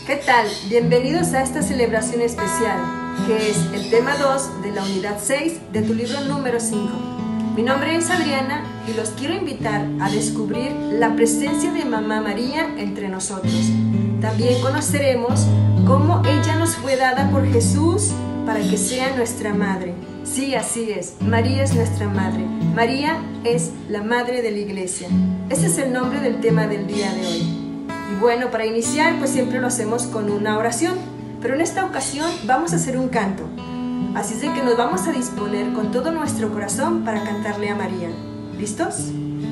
¿Qué tal? Bienvenidos a esta celebración especial, que es el tema 2 de la unidad 6 de tu libro número 5. Mi nombre es Adriana y los quiero invitar a descubrir la presencia de Mamá María entre nosotros. También conoceremos cómo ella nos fue dada por Jesús para que sea nuestra madre. Sí, así es, María es nuestra madre. María es la madre de la iglesia. Ese es el nombre del tema del día de hoy. Y bueno, para iniciar, pues siempre lo hacemos con una oración, pero en esta ocasión vamos a hacer un canto. Así es de que nos vamos a disponer con todo nuestro corazón para cantarle a María. ¿Listos?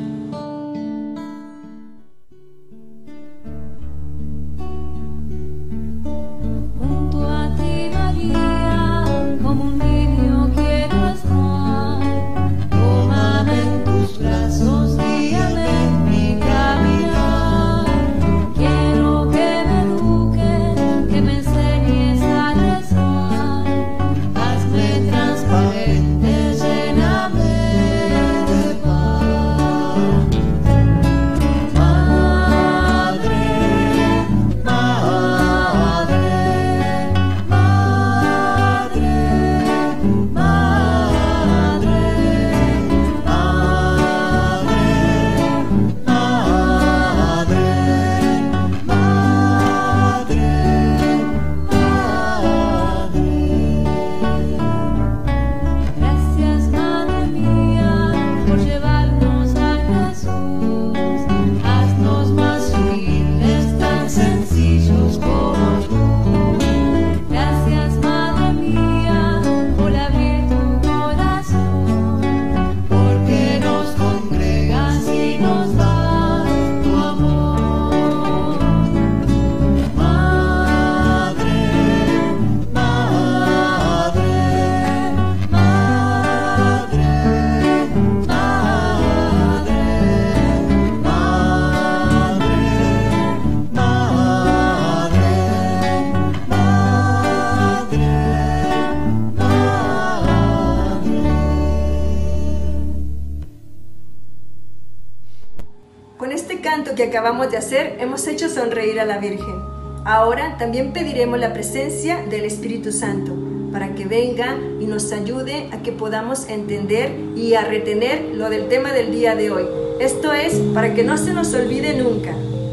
Con este canto que acabamos de hacer, hemos hecho sonreír a la Virgen. Ahora también pediremos la presencia del Espíritu Santo, para que venga y nos ayude a que podamos entender y a retener lo del tema del día de hoy. Esto es para que no se nos olvide nunca.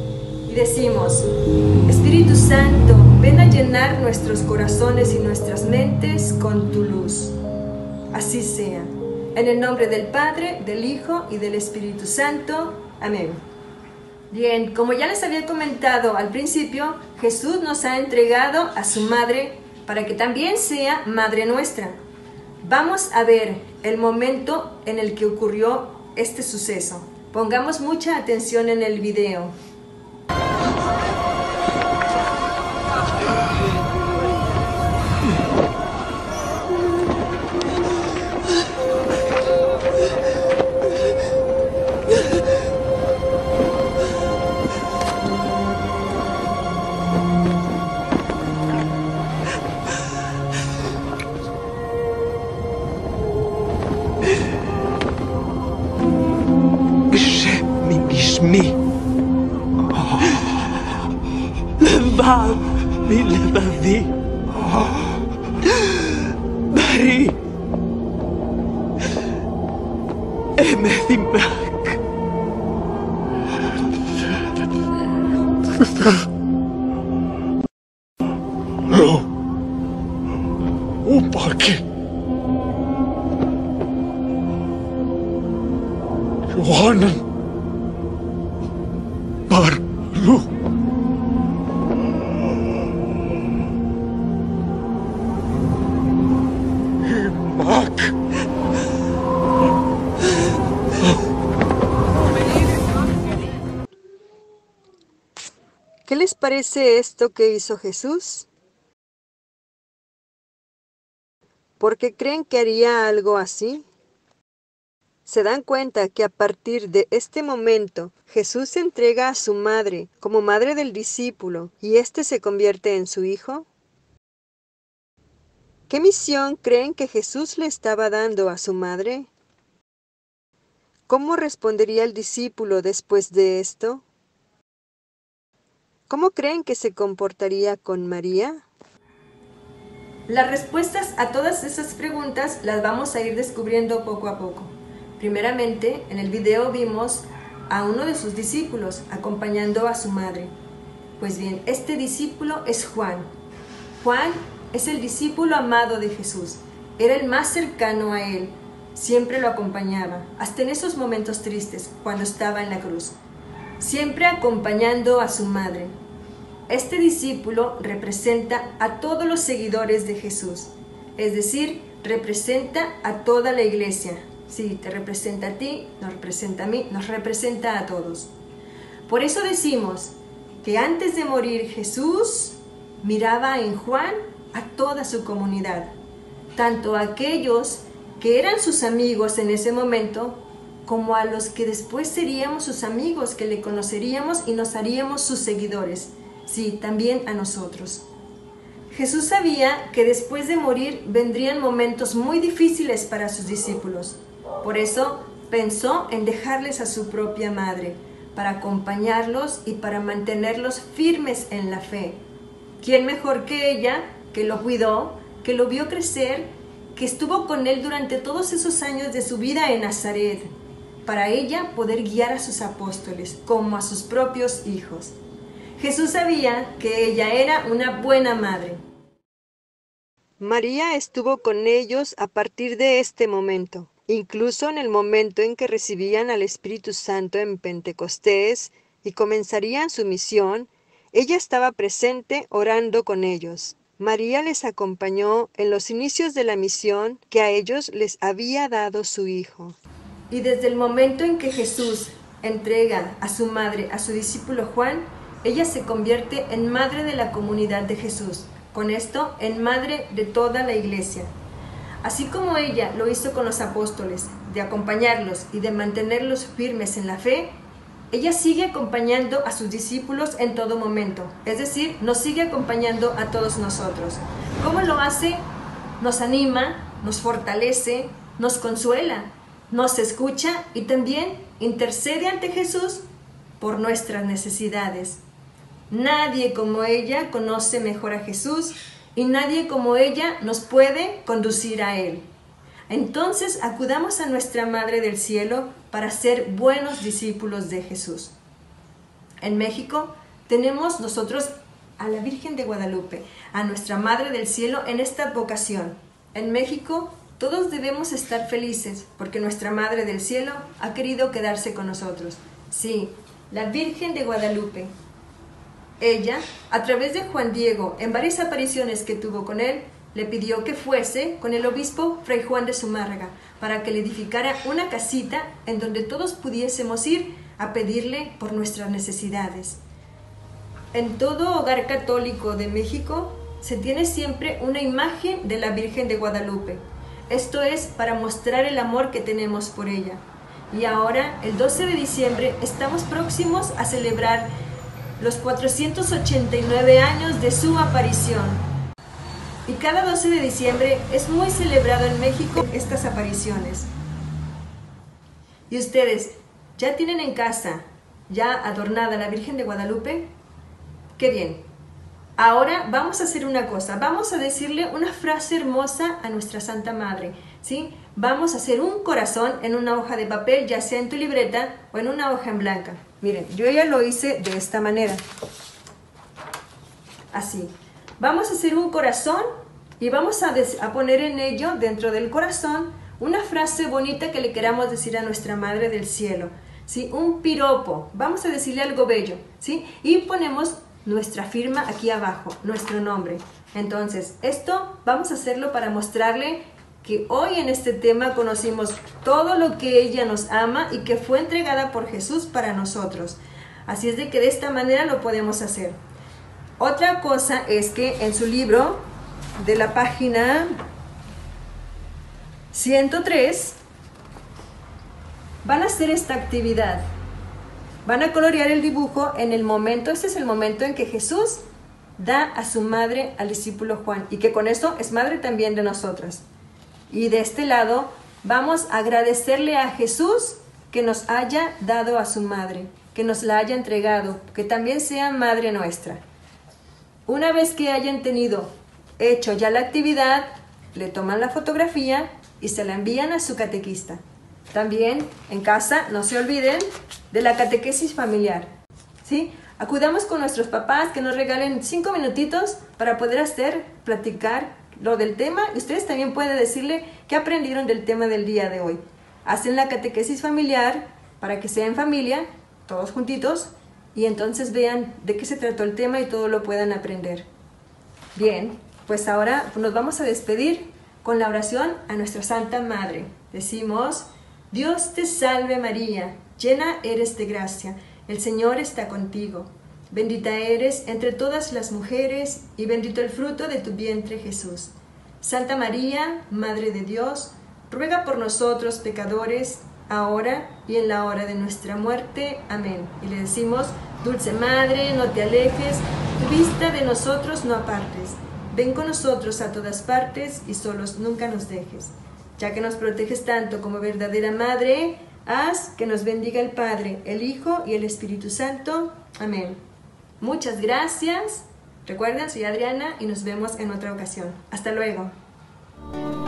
Y decimos: Espíritu Santo, ven a llenar nuestros corazones y nuestras mentes con tu luz. Así sea. En el nombre del Padre, del Hijo y del Espíritu Santo. Amén. Bien, como ya les había comentado al principio, Jesús nos ha entregado a su madre para que también sea madre nuestra. Vamos a ver el momento en el que ocurrió este suceso. Pongamos mucha atención en el video. לבב מלבבי, בריא, אמת עמך. לא, upaki. Yohanan Barlu. ¿Qué les parece esto que hizo Jesús? ¿Por qué creen que haría algo así? ¿Se dan cuenta que a partir de este momento Jesús se entrega a su madre como madre del discípulo y éste se convierte en su hijo? ¿Qué misión creen que Jesús le estaba dando a su madre? ¿Cómo respondería el discípulo después de esto? ¿Cómo creen que se comportaría con María? Las respuestas a todas esas preguntas las vamos a ir descubriendo poco a poco. Primeramente, en el video vimos a uno de sus discípulos acompañando a su madre. Pues bien, este discípulo es Juan. Juan es el discípulo amado de Jesús. Era el más cercano a él. Siempre lo acompañaba, hasta en esos momentos tristes, cuando estaba en la cruz. Siempre acompañando a su madre. Este discípulo representa a todos los seguidores de Jesús. Es decir, representa a toda la iglesia. Sí, te representa a ti, nos representa a mí, nos representa a todos. Por eso decimos que antes de morir Jesús miraba en Juan a toda su comunidad, tanto a aquellos que eran sus amigos en ese momento, como a los que después seríamos sus amigos, que le conoceríamos y nos haríamos sus seguidores. Sí, también a nosotros. Jesús sabía que después de morir vendrían momentos muy difíciles para sus discípulos. Por eso pensó en dejarles a su propia madre, para acompañarlos y para mantenerlos firmes en la fe. ¿Quién mejor que ella, que lo cuidó, que lo vio crecer, que estuvo con él durante todos esos años de su vida en Nazaret, para ella poder guiar a sus apóstoles como a sus propios hijos? Jesús sabía que ella era una buena madre. María estuvo con ellos a partir de este momento, incluso en el momento en que recibían al Espíritu Santo en Pentecostés y comenzarían su misión. Ella estaba presente orando con ellos. María les acompañó en los inicios de la misión que a ellos les había dado su Hijo. Y desde el momento en que Jesús entrega a su madre, a su discípulo Juan, ella se convierte en madre de la comunidad de Jesús. Con esto, en madre de toda la iglesia. Así como ella lo hizo con los apóstoles, de acompañarlos y de mantenerlos firmes en la fe, ella sigue acompañando a sus discípulos en todo momento. Es decir, nos sigue acompañando a todos nosotros. ¿Cómo lo hace? Nos anima, nos fortalece, nos consuela, nos escucha y también intercede ante Jesús por nuestras necesidades. Nadie como ella conoce mejor a Jesús y nadie como ella nos puede conducir a Él. Entonces acudamos a nuestra Madre del Cielo para ser buenos discípulos de Jesús. En México tenemos nosotros a la Virgen de Guadalupe, a nuestra Madre del Cielo en esta vocación. En México todos debemos estar felices porque nuestra Madre del Cielo ha querido quedarse con nosotros. Sí, la Virgen de Guadalupe. Ella, a través de Juan Diego, en varias apariciones que tuvo con él, le pidió que fuese con el obispo Fray Juan de Zumárraga para que le edificara una casita en donde todos pudiésemos ir a pedirle por nuestras necesidades. En todo hogar católico de México se tiene siempre una imagen de la Virgen de Guadalupe. Esto es para mostrar el amor que tenemos por ella. Y ahora, el 12 de diciembre, estamos próximos a celebrar los 489 años de su aparición. Y cada 12 de diciembre es muy celebrado en México estas apariciones. ¿Y ustedes ya tienen en casa ya adornada la Virgen de Guadalupe? ¡Qué bien! Ahora vamos a hacer una cosa, vamos a decirle una frase hermosa a nuestra Santa Madre, ¿sí? Vamos a hacer un corazón en una hoja de papel, ya sea en tu libreta o en una hoja en blanca. Miren, yo ya lo hice de esta manera. Así. Vamos a hacer un corazón y vamos a poner en ello, dentro del corazón, una frase bonita que le queramos decir a nuestra Madre del Cielo, ¿sí? Un piropo. Vamos a decirle algo bello, ¿sí? Y ponemos nuestra firma aquí abajo, nuestro nombre. Entonces, esto vamos a hacerlo para mostrarle que hoy en este tema conocimos todo lo que ella nos ama y que fue entregada por Jesús para nosotros. Así es de que de esta manera lo podemos hacer. Otra cosa es que en su libro, de la página 103, van a hacer esta actividad. Van a colorear el dibujo en el momento, ese es el momento en que Jesús da a su madre al discípulo Juan y que con eso es madre también de nosotras. Y de este lado vamos a agradecerle a Jesús que nos haya dado a su madre. que nos la haya entregado, que también sea Madre nuestra. Una vez que hayan hecho ya la actividad, le toman la fotografía y se la envían a su catequista. También en casa no se olviden de la catequesis familiar, ¿sí? Acudamos con nuestros papás que nos regalen 5 minutitos para poder platicar lo del tema, y ustedes también pueden decirle qué aprendieron del tema del día de hoy. Hacen la catequesis familiar para que sea en familia, todos juntitos, y entonces vean de qué se trató el tema y todo lo puedan aprender. Bien, pues ahora nos vamos a despedir con la oración a nuestra Santa Madre. Decimos: Dios te salve María, llena eres de gracia, el Señor está contigo. Bendita eres entre todas las mujeres y bendito el fruto de tu vientre Jesús. Santa María, Madre de Dios, ruega por nosotros pecadores, ahora y en la hora de nuestra muerte. Amén. Y le decimos: Dulce Madre, no te alejes, tu vista de nosotros no apartes. Ven con nosotros a todas partes y solos nunca nos dejes. Ya que nos proteges tanto como verdadera Madre, haz que nos bendiga el Padre, el Hijo y el Espíritu Santo. Amén. Muchas gracias. Recuerden, soy Adriana y nos vemos en otra ocasión. Hasta luego.